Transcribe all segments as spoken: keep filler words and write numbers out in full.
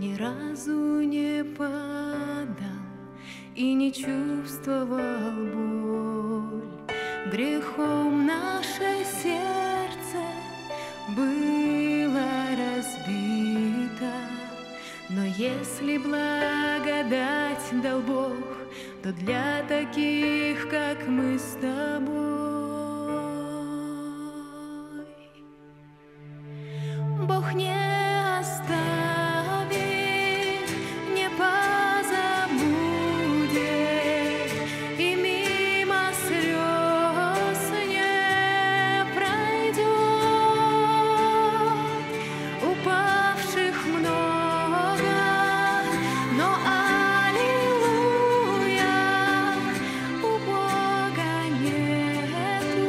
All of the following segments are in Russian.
ни разу не падал и не чувствовал боль. Грехом наше сердце было разбито, но если благодать дал Бог, то для таких, как мы с тобой. Бог не оставит, не позабудет, и мимо слез не пройдет. Упавших много, но аллилуйя, у Бога нету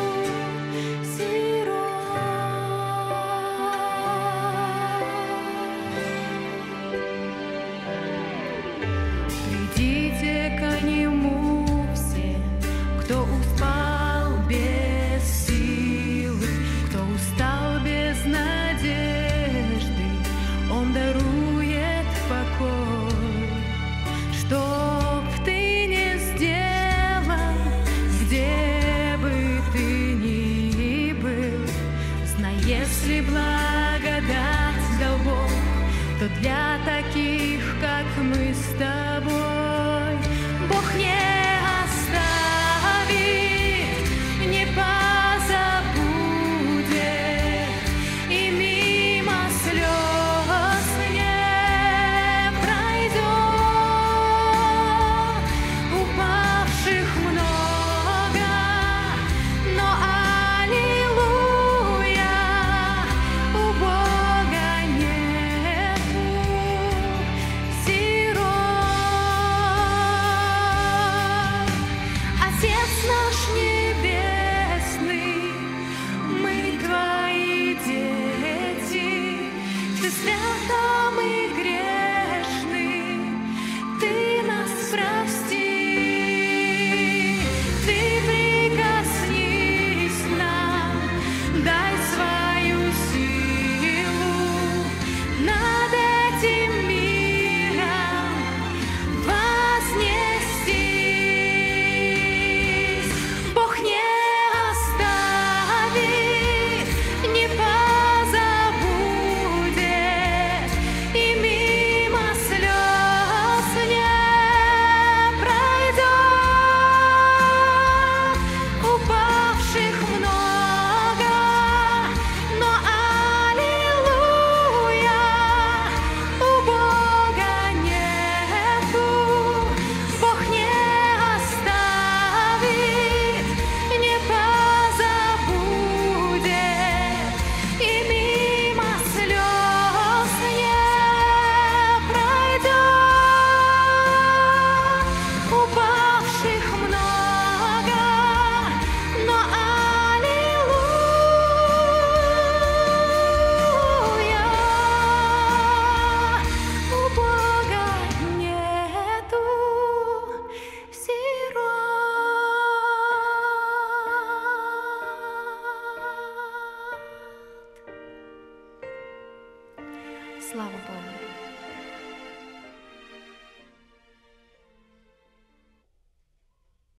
Придите к Нему все, кто успал без силы, кто устал без надежды, Он дарует покой. Чтоб ты не сделал, где бы ты ни был, знай, если благодать дал Бог, то для таких, как мы с тобой. Бог не оставит, не позабудет, и мимо слез не пройдет. Упавших много, но аллилуйя, у Бога нету сирот. Отец наш небесный, мы твои дети, ты свят, а мы грешны, ты нас прости. Ты прикоснись нам, дай свою силу над этим миром вознестись. Бог не оставит, не позабудет, и мимо слез не пройдет. Упавших много, но аллилуйя, у Бога нету. Бог не оставит, не позабудет, и мимо слез не пройдет. Упавших много, но аллилуйя, у Бога нету сирот. Слава Богу!